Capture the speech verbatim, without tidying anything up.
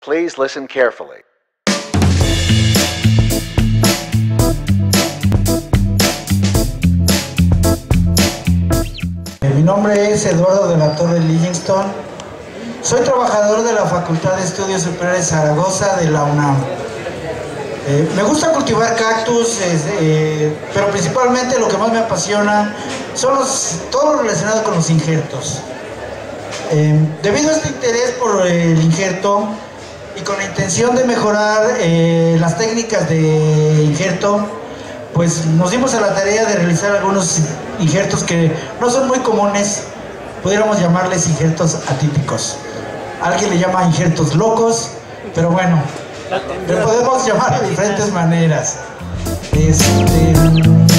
Please listen carefully. Mi nombre es Eduardo de la Torre Livingston. Soy trabajador de la Facultad de Estudios Superiores Zaragoza de la UNAM. Eh, me gusta cultivar cactus, eh, pero principalmente lo que más me apasiona son los, todo lo relacionado con los injertos. Eh, debido a este interés por el injerto y con la intención de mejorar eh, las técnicas de injerto, pues nos dimos a la tarea de realizar algunos injertos que no son muy comunes, pudiéramos llamarles injertos atípicos. Alguien le llama injertos locos, pero bueno, le podemos llamar de diferentes maneras. Este...